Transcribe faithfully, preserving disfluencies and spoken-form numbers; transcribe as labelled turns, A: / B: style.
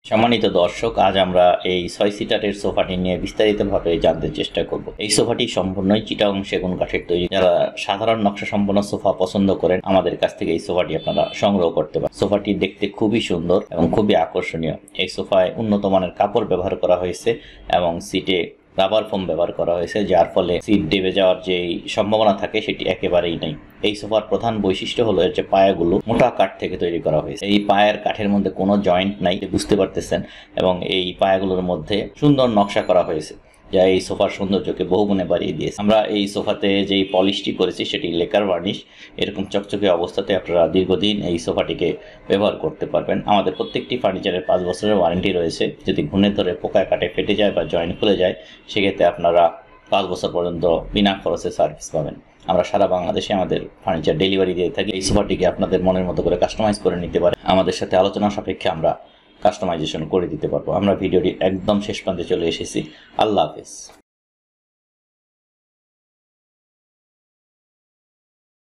A: সম্মানিত দর্শক, আজ আমরা এই ছয় সিটারের সোফাটি নিয়ে বিস্তারিতভাবে জানতে চেষ্টা করব। এই সোফাটি সম্পূর্ণই চিটাগং সেগুন কাঠের তৈরি। যারা সাধারণ নকশা সম্পন্ন সোফা পছন্দ করেন, আমাদের কাছ থেকে এই সোফাটি আপনারা সংগ্রহ করতে পারেন। সোফাটি দেখতে খুবই সুন্দর এবং খুবই আকর্ষণীয়। এই সোফায় উন্নত মানের কাপড় ব্যবহার করা হয়েছে এবং সিটে রাবার ফোম ব্যবহার করা হয়েছে, যার ফলে সিট দেবে যাওয়ার যে সম্ভাবনা থাকে সেটি একেবারেই নেই। এই সোফার প্রধান বৈশিষ্ট্য হলো এর যে পায়াগুলো মোটা কাঠ থেকে তৈরি করা হয়েছে। এই পায়ের কাঠের মধ্যে কোনো জয়েন্ট নাই, বুঝতে পারতেছেন, এবং এই পায়াগুলোর মধ্যে সুন্দর নকশা করা হয়েছে, যা এই সোফার সৌন্দর্যকে বহুগুণে বাড়িয়ে দিয়েছে। আমরা এই সোফাতে যেই পলিশটি করেছি সেটি লেকার ভার্নিশ। এরকম চকচকে অবস্থাতে আপনারা দীর্ঘদিন এই সোফাটিকে ব্যবহার করতে পারবেন। আমাদের প্রত্যেকটি ফার্নিচারের পাঁচ বছরের ওয়ারেন্টি রয়েছে। যদি ঘুণে ধরে পোকায় কাটে ফেটে যায় বা জয়েন্ট খুলে যায়, সেক্ষেত্রে আপনারা পাঁচ বছর পর্যন্ত বিনা খরচে সার্ভিস পাবেন। আমরা সারা বাংলাদেশে আমাদের ফার্নিচার ডেলিভারি দিয়ে থাকি। এই সোফাটিকে আপনাদের মনের মতো করে কাস্টমাইজ করে নিতে পারেন। আমাদের সাথে আলোচনা সাপেক্ষে আমরা কাস্টমাইজেশন করে দিতে পারবো। আমরা ভিডিওটি একদম শেষ প্রান্তে চলে এসেছি। আল্লাহ হাফেজ।